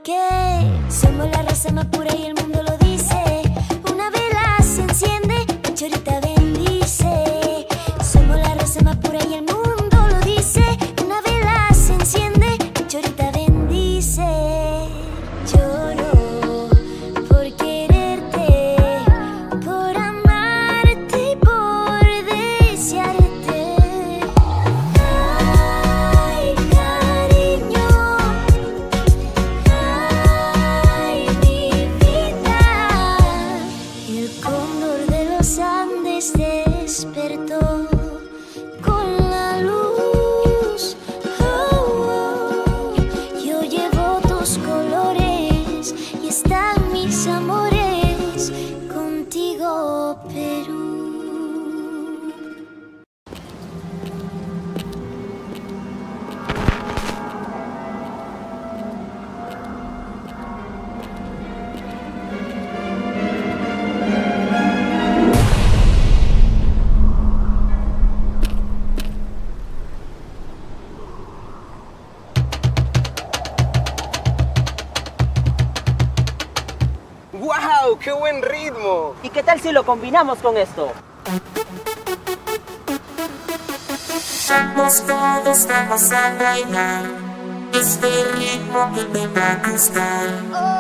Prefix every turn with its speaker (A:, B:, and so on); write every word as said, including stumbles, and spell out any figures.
A: porque somos la raza más pura y el mundo lo dice. Una vela se enciende, Chorita bendice. Somos la raza más pura y el mundo lo dice. Una vela se enciende, Chorita bendice. Lloro por quererte, por amarte y por desearte. Ay, cariño, ay, mi vida. El cóndor de los Andes despertó con la luz. Oh, oh. Yo llevo tus colores y están mis amores contigo, Perú.
B: ¡Wow! ¡Qué buen ritmo!
C: ¿Y qué tal si lo combinamos con esto?
D: Los todos vamos a bailar este ritmo que te va a gustar.